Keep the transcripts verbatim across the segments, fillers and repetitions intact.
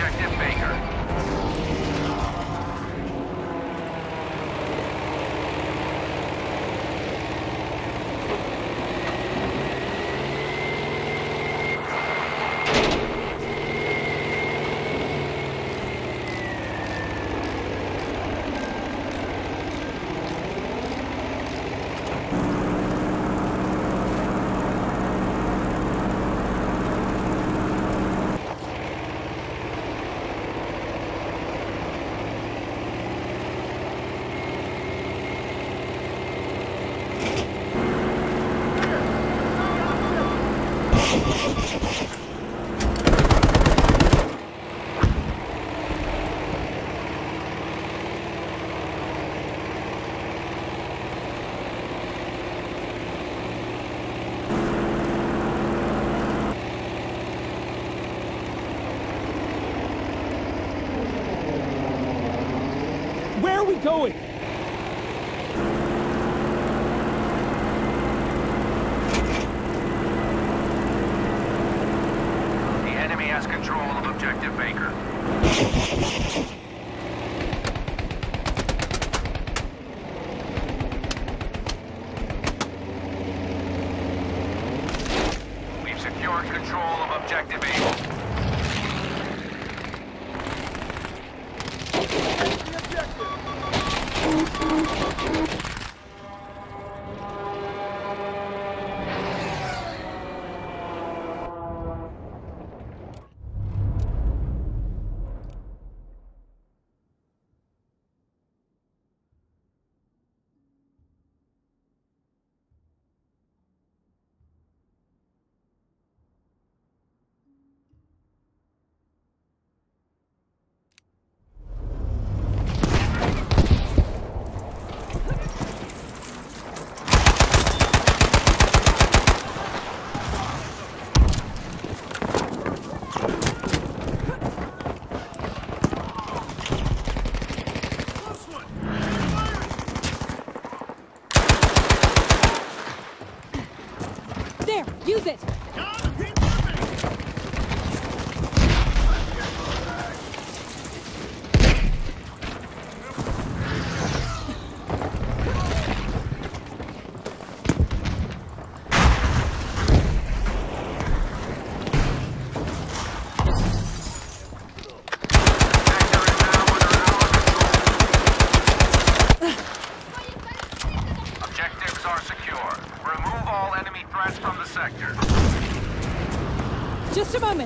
Objective Baker. Where are we going? The enemy has control of Objective Baker. We've secured control of Objective Eagle. There, use it! Objectives are secure. Remove all enemy threats from the sector. Just a moment.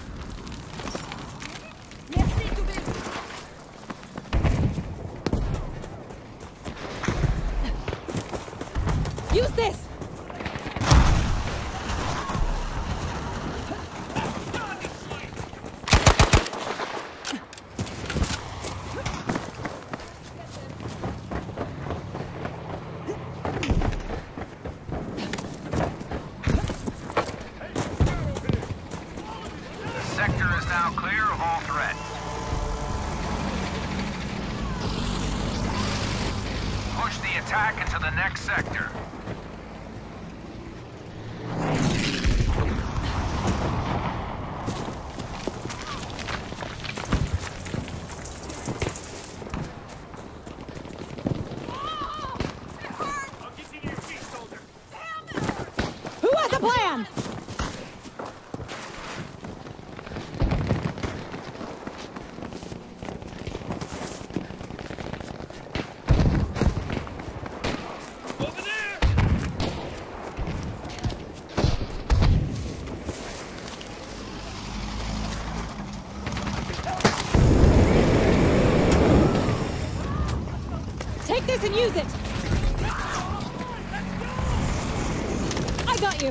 Use this! The sector is now clear of all threats. Push the attack into the next sector. Who has a plan? Take this and use it! I got you!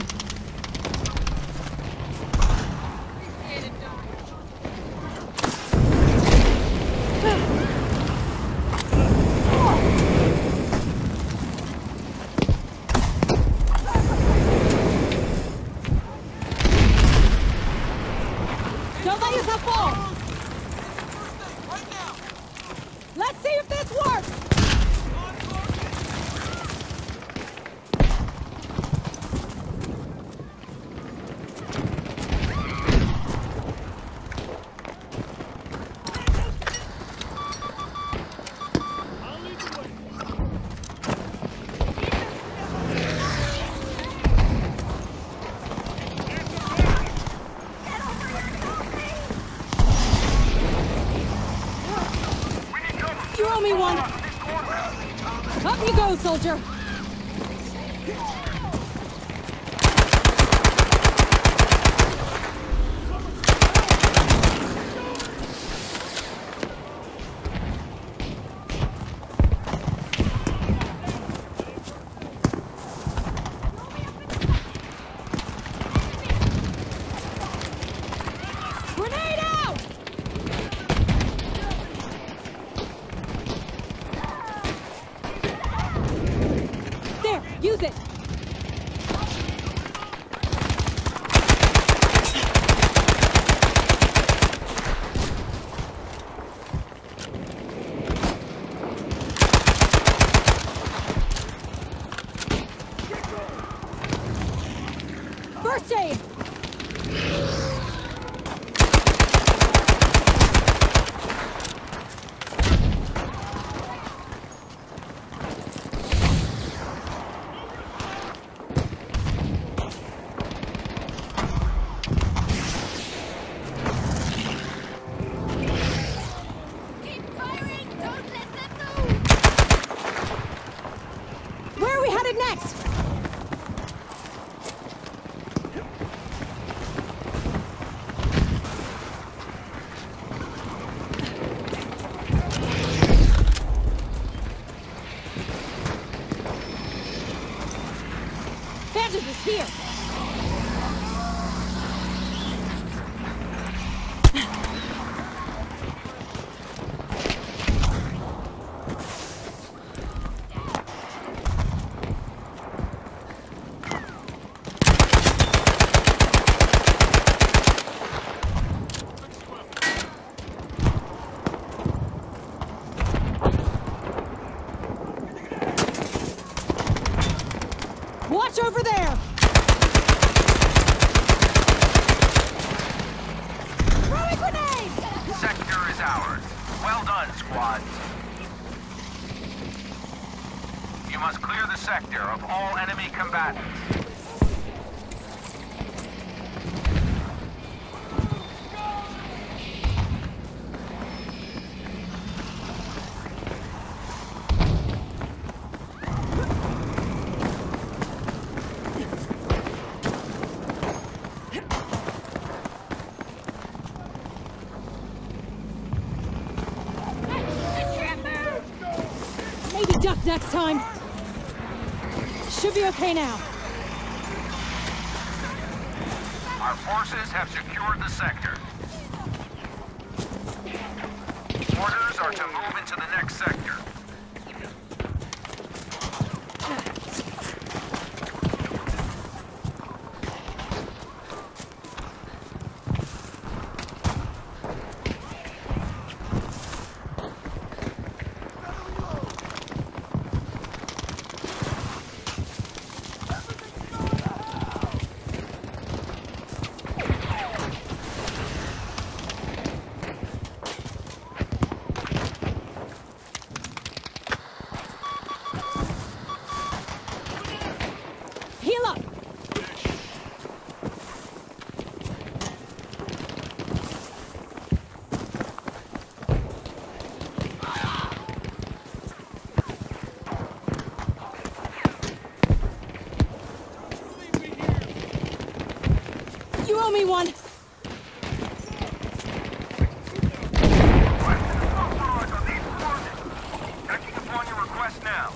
Don't let yourself fall! Let's see if this works! owe me one! Up you go, soldier! Grenade out! There, use it! First aid! Keep firing! Don't let them move! Where are we headed next? Bandit is here! Watch over there! Throwing grenade! Sector is ours. Well done, squad. You must clear the sector of all enemy combatants. Maybe duck next time. Should be okay now. Our forces have secured the sector. Orders are to move into the next sector. Heal up! You owe me one! Acting upon your request now.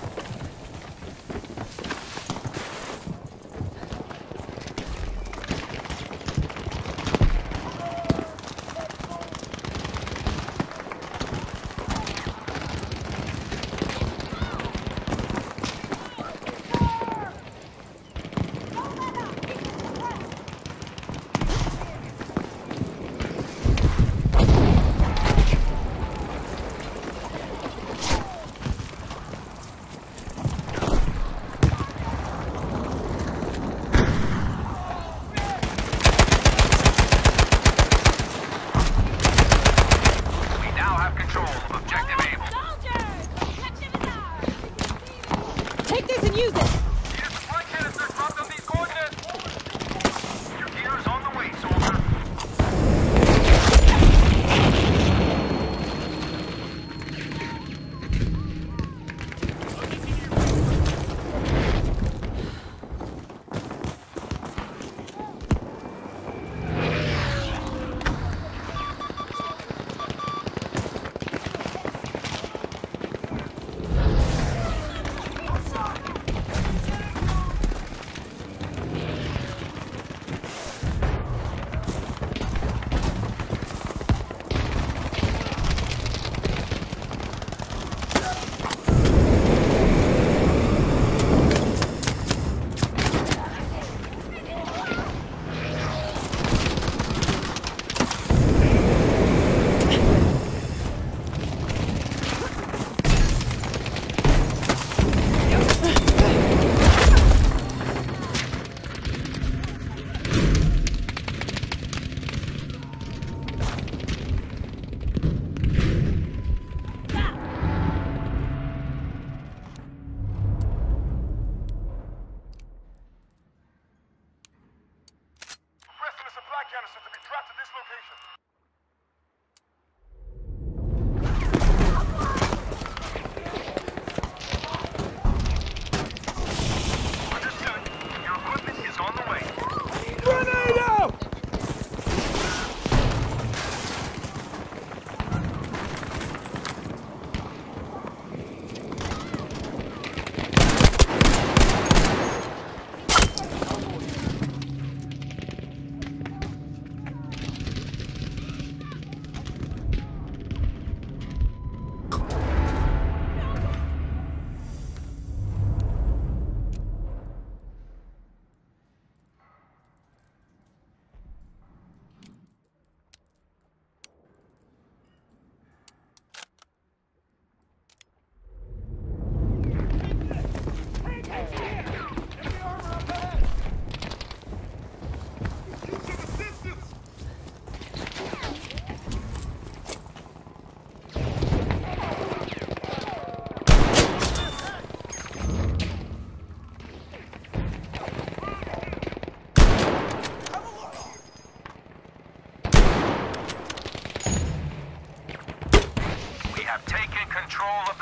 Take this and use it! Your gear is on the way, soldier.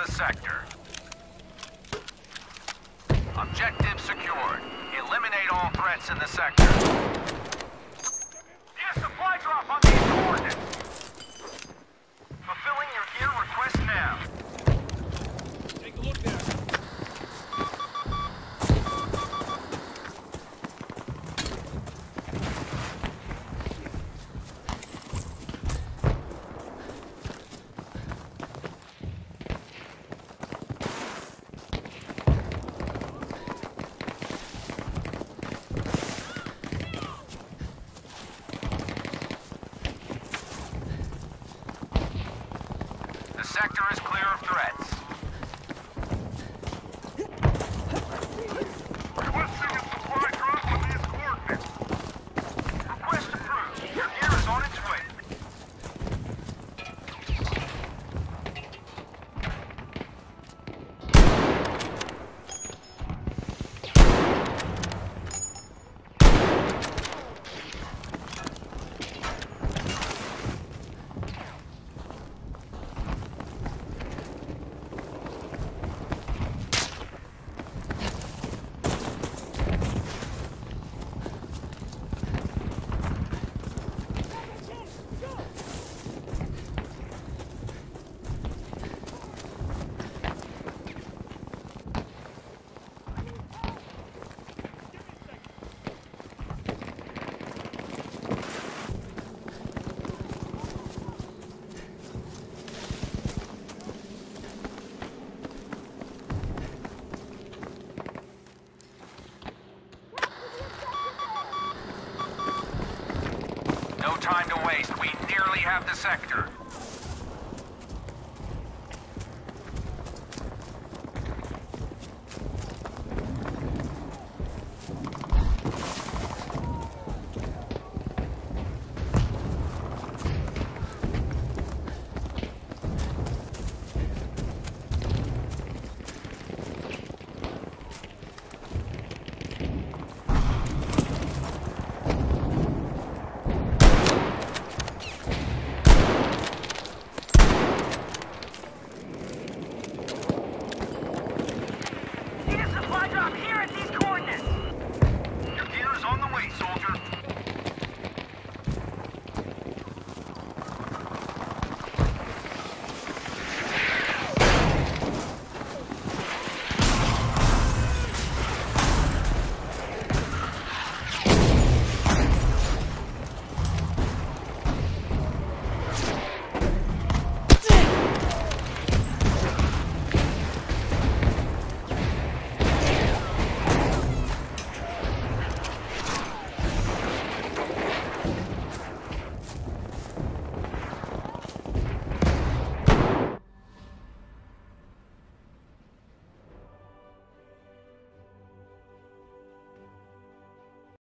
the sector. Objective secured. Eliminate all threats in the sector. Get a supply drop on these coordinates. Fulfilling your gear request now. Take a look there. The sector is clear of threats. Requesting a supply drop on these coordinates. Request approved. Your gear is on its way. No time to waste. We nearly have the sector.